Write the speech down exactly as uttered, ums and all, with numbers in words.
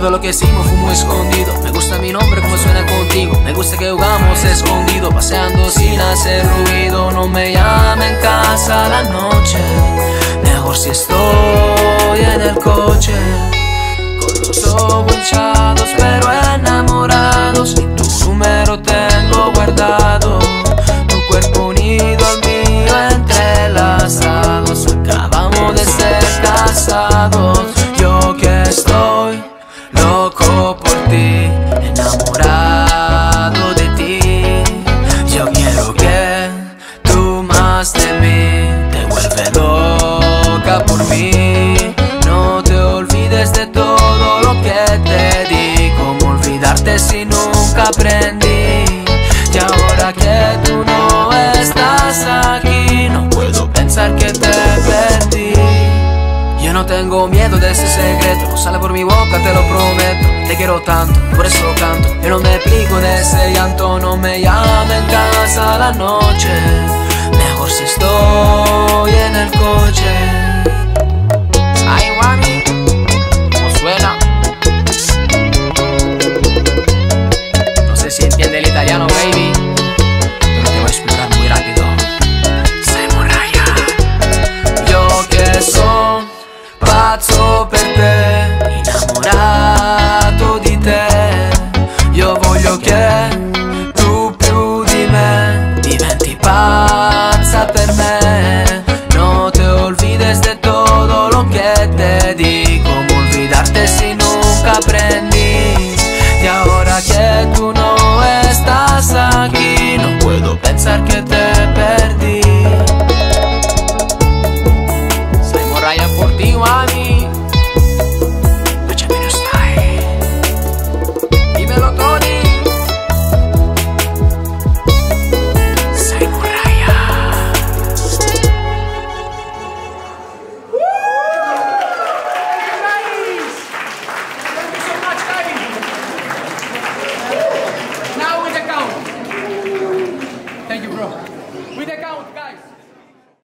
Todo lo que hicimos fue muy escondido. Me gusta mi nombre como suena contigo. Me gusta que jugamos escondido, paseando sin hacer ruido. No me llame en casa a la noche, mejor si estoy en el coche, con los ojos hinchados pero enamorados. Y tu número tengo guardado, tu cuerpo unido al mío entrelazados. Acabamos de ser casados. Yo que estoy loco por ti, enamorado de ti. Yo quiero que tú más de mí, te vuelve loca por mí. No te olvides de todo lo que te di. ¿Cómo olvidarte si nunca aprendí? Y ahora que tú no estás aquí, no puedo pensar que te perdí. Yo no tengo miedo de ese secreto, no sale por mi boca, te lo prometo. Te quiero tanto, por eso canto. Yo no me explico de ese llanto. No me llame en casa a la noche, mejor si estoy en el coche.